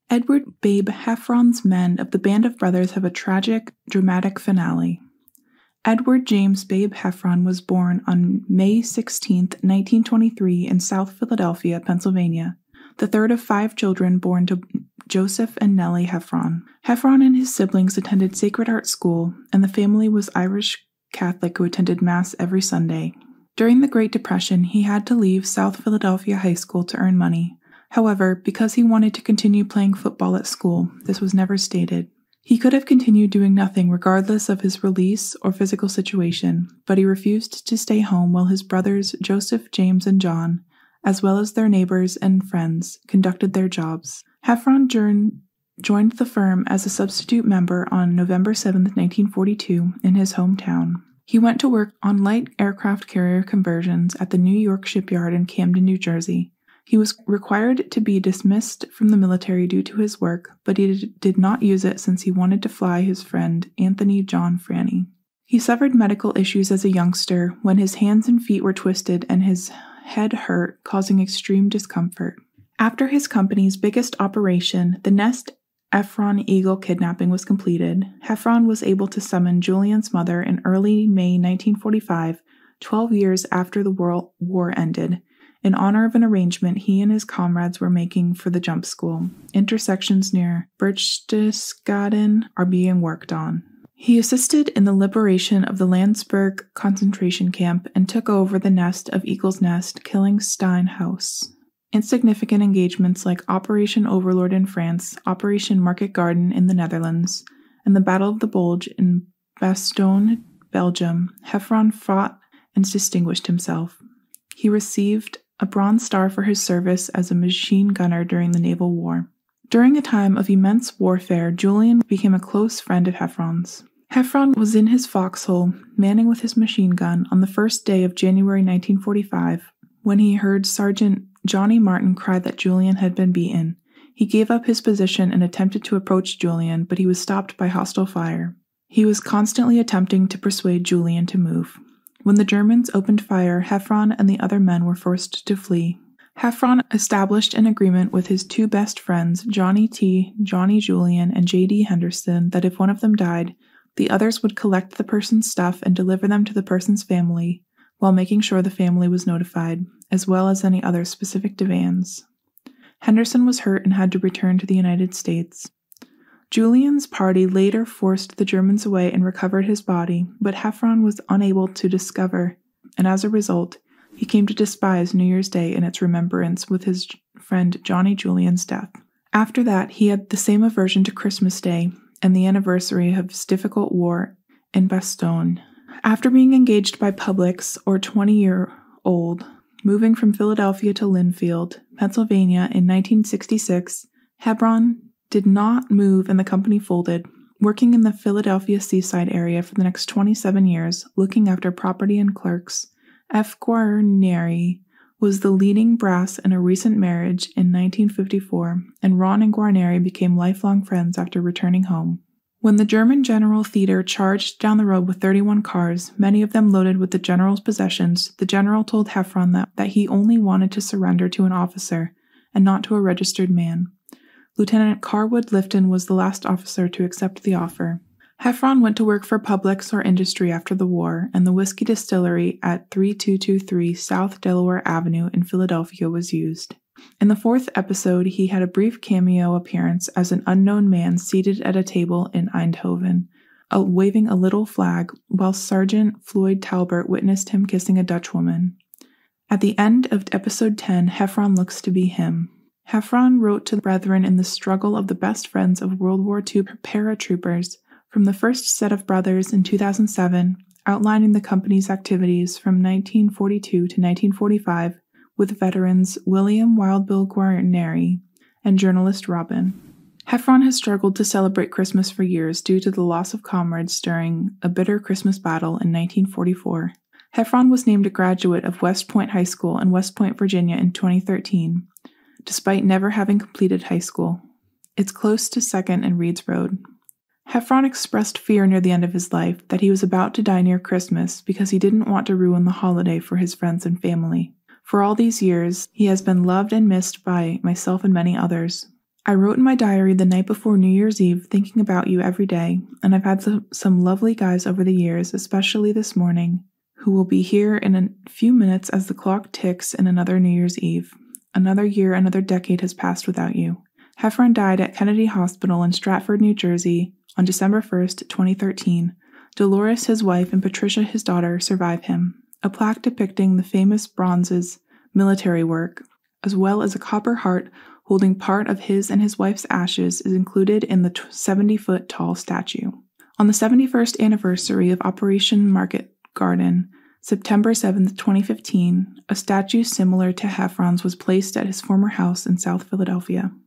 Edward Babe Heffron's men of the Band of Brothers have a tragic, dramatic finale. Edward James Babe Heffron was born on May 16, 1923 in South Philadelphia, Pennsylvania, the third of 5 children born to Joseph and Nellie Heffron. Heffron and his siblings attended Sacred Heart School, and the family was Irish Catholic who attended Mass every Sunday. During the Great Depression, he had to leave South Philadelphia High School to earn money. However, because he wanted to continue playing football at school, this was never stated. He could have continued doing nothing regardless of his release or physical situation, but he refused to stay home while his brothers Joseph, James, and John, as well as their neighbors and friends, conducted their jobs. Heffron joined the firm as a substitute member on November 7, 1942, in his hometown. He went to work on light aircraft carrier conversions at the New York shipyard in Camden, New Jersey. He was required to be dismissed from the military due to his work, but he did not use it since he wanted to fly his friend Anthony John Franny. He suffered medical issues as a youngster when his hands and feet were twisted and his head hurt, causing extreme discomfort. After his company's biggest operation, the Nest Heffron Eagle kidnapping was completed, Heffron was able to summon Julian's mother in early May 1945, 12 years after the World War ended, in honor of an arrangement he and his comrades were making for the jump school. Intersections near Berchtesgaden are being worked on. He assisted in the liberation of the Landsberg concentration camp and took over the nest of Eagle's Nest, killing Steinhaus. Insignificant engagements like Operation Overlord in France, Operation Market Garden in the Netherlands, and the Battle of the Bulge in Bastogne, Belgium, Heffron fought and distinguished himself. He received a Bronze Star for his service as a machine gunner during the Naval War. During a time of immense warfare, Julian became a close friend of Heffron's. Heffron was in his foxhole, manning with his machine gun, on the first day of January 1945, when he heard Sergeant Johnny Martin cry that Julian had been beaten. He gave up his position and attempted to approach Julian, but he was stopped by hostile fire. He was constantly attempting to persuade Julian to move. When the Germans opened fire, Heffron and the other men were forced to flee. Heffron established an agreement with his 2 best friends, Johnny T., Johnny Julian, and J.D. Henderson, that if one of them died, the others would collect the person's stuff and deliver them to the person's family, while making sure the family was notified, as well as any other specific demands. Henderson was hurt and had to return to the United States. Julian's party later forced the Germans away and recovered his body, but Heffron was unable to discover, and as a result, he came to despise New Year's Day and its remembrance with his friend Johnny Julian's death. After that, he had the same aversion to Christmas Day and the anniversary of his difficult war in Bastogne. After being engaged by Publix, or 20-year-old, moving from Philadelphia to Linfield, Pennsylvania in 1966, Heffron did not move and the company folded, working in the Philadelphia seaside area for the next 27 years, looking after property and clerks. F. Guarneri was the leading brass in a recent marriage in 1954, and Ron and Guarneri became lifelong friends after returning home. When the German General Theater charged down the road with 31 cars, many of them loaded with the general's possessions, the general told Heffron that he only wanted to surrender to an officer and not to a registered man. Lieutenant Carwood Lipton was the last officer to accept the offer. Heffron went to work for Publix or industry after the war, and the whiskey distillery at 3223 South Delaware Avenue in Philadelphia was used. In the 4th episode, he had a brief cameo appearance as an unknown man seated at a table in Eindhoven, waving a little flag, while Sergeant Floyd Talbert witnessed him kissing a Dutch woman. At the end of episode 10, Heffron looks to be him. Heffron wrote to the brethren in the struggle of the best friends of World War II paratroopers from the first set of brothers in 2007, outlining the company's activities from 1942 to 1945 with veterans William Wild Bill Guarneri and journalist Robin. Heffron has struggled to celebrate Christmas for years due to the loss of comrades during a bitter Christmas battle in 1944. Heffron was named a graduate of West Point High School in West Point, Virginia in 2013. Despite never having completed high school. It's close to 2nd and Reeds Road. Heffron expressed fear near the end of his life that he was about to die near Christmas because he didn't want to ruin the holiday for his friends and family. For all these years, he has been loved and missed by myself and many others. I wrote in my diary the night before New Year's Eve thinking about you every day, and I've had some lovely guys over the years, especially this morning, who will be here in a few minutes as the clock ticks in another New Year's Eve. Another year, another decade has passed without you. Heffron died at Kennedy Hospital in Stratford, New Jersey on December 1st, 2013. Dolores, his wife, and Patricia, his daughter, survive him. A plaque depicting the famous bronze's military work, as well as a copper heart holding part of his and his wife's ashes, is included in the 70-foot tall statue. On the 71st anniversary of Operation Market Garden, September 7, 2015, a statue similar to Heffron's was placed at his former house in South Philadelphia.